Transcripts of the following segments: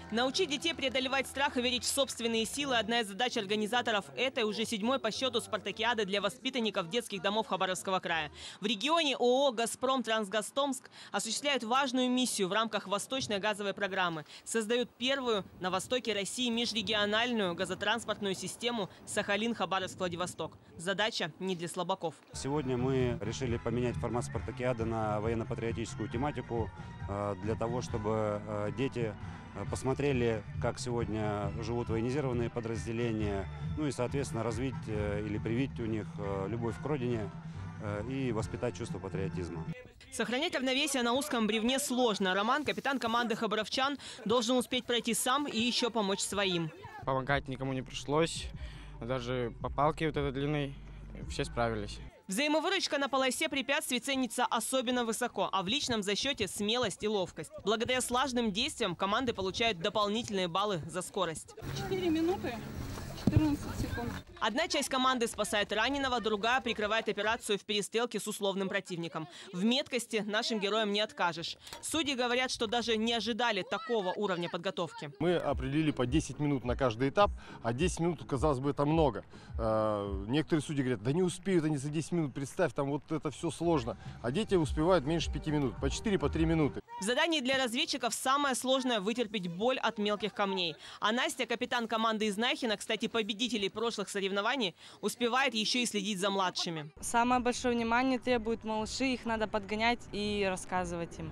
Научить детей преодолевать страх и верить в собственные силы – одна из задач организаторов этой уже 7-й по счету спартакиады для воспитанников детских домов Хабаровского края. В регионе ООО «Газпром Трансгазтомск» осуществляют важную миссию в рамках Восточной газовой программы. Создают первую на востоке России межрегиональную газотранспортную систему Сахалин-Хабаровск-Владивосток. Задача не для слабаков. Сегодня мы решили поменять формат спартакиады на военно-патриотическую тематику для того, чтобы дети посмотрели, как сегодня живут военизированные подразделения, ну и, соответственно, развить или привить у них любовь к родине и воспитать чувство патриотизма. Сохранять равновесие на узком бревне сложно. Роман, капитан команды хабаровчан, должен успеть пройти сам и еще помочь своим. Помогать никому не пришлось, даже по палке вот этой длинной все справились. Взаимовыручка на полосе препятствий ценится особенно высоко, а в личном зачете смелость и ловкость. Благодаря слаженным действиям команды получают дополнительные баллы за скорость. 4 минуты 14 секунд. Одна часть команды спасает раненого, другая прикрывает операцию в перестрелке с условным противником. В меткости нашим героям не откажешь. Судьи говорят, что даже не ожидали такого уровня подготовки. Мы определили по 10 минут на каждый этап, а 10 минут, казалось бы, это много. Некоторые судьи говорят, да не успеют они за 10 минут, представь, там вот это все сложно. А дети успевают меньше 5 минут, по 4, по 3 минуты. В задании для разведчиков самое сложное – вытерпеть боль от мелких камней. А Настя, капитан команды из Нахина, кстати, победителей прошлых соревнований, успевает еще и следить за младшими. Самое большое внимание требуют малыши, их надо подгонять и рассказывать им,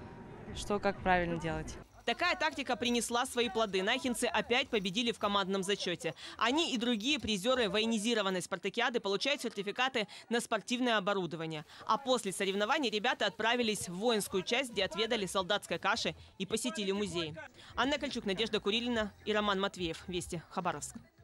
что как правильно делать. Такая тактика принесла свои плоды. Нахинцы опять победили в командном зачете. Они и другие призеры военизированной спартакиады получают сертификаты на спортивное оборудование. А после соревнований ребята отправились в воинскую часть, где отведали солдатской каши и посетили музей. Анна Кольчук, Надежда Курилина и Роман Матвеев. Вести, Хабаровск.